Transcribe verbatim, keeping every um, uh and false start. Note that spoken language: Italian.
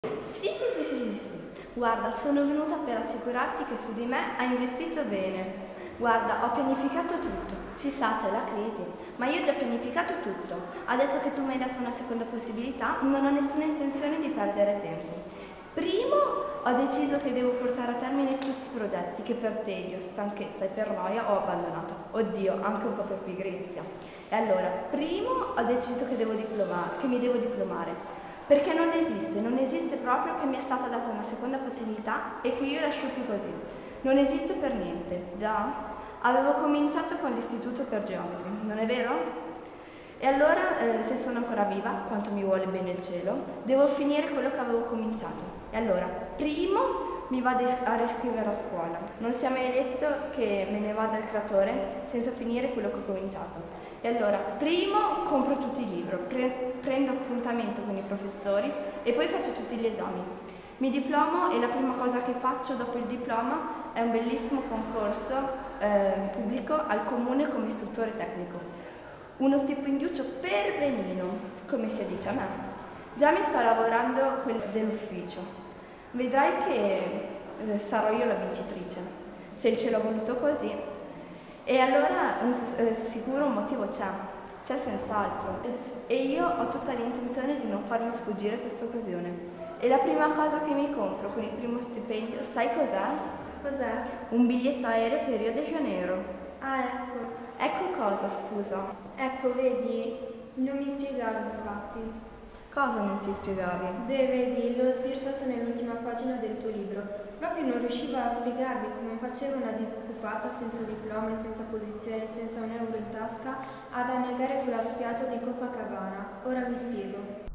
Sì, sì, sì, sì, sì, sì. Guarda, sono venuta per assicurarti che su di me hai investito bene. Guarda, ho pianificato tutto. Si sa, c'è la crisi, ma io ho già pianificato tutto. Adesso che tu mi hai dato una seconda possibilità, non ho nessuna intenzione di perdere tempo. Primo, ho deciso che devo portare a termine tutti i progetti che per tedio, stanchezza e per noia ho abbandonato. Oddio, anche un po' per pigrizia. E allora, primo, ho deciso che devo diplomare, che mi devo diplomare. Perché non esiste, non esiste proprio che mi è stata data una seconda possibilità e che io la sciupi così. Non esiste per niente, già? Avevo cominciato con l'istituto per geometri, non è vero? E allora, eh, se sono ancora viva, quanto mi vuole bene il cielo, devo finire quello che avevo cominciato. E allora, primo mi vado a riscrivere a scuola. Non si è mai detto che me ne vada il creatore senza finire quello che ho cominciato. E allora, primo compro tutti i libri, pre prendo appuntamento con i professori e poi faccio tutti gli esami. Mi diplomo e la prima cosa che faccio dopo il diploma è un bellissimo concorso eh, pubblico al comune come istruttore tecnico. Uno stipendiuccio per benino, come si dice a me. Già mi sto lavorando quello dell'ufficio. Vedrai che eh, sarò io la vincitrice, se il cielo ha voluto così. E allora un, eh, sicuro un motivo c'è, c'è senz'altro. E io ho tutta l'intenzione di non farmi sfuggire questa occasione. E la prima cosa che mi compro con il primo stipendio, sai cos'è? Cos'è? Un biglietto aereo per Rio de Janeiro. Ah, ecco. Ecco cosa, scusa. Ecco, vedi, non mi spiegavi infatti. Cosa non ti spiegavi? Beh, vedi, l'ho sbirciato nell'ultima pagina del tuo libro. Proprio non riuscivo a spiegarvi come faceva una disoccupata senza diploma e senza posizione, senza un euro in tasca, ad annegare sulla spiaggia di Copacabana. Ora vi spiego.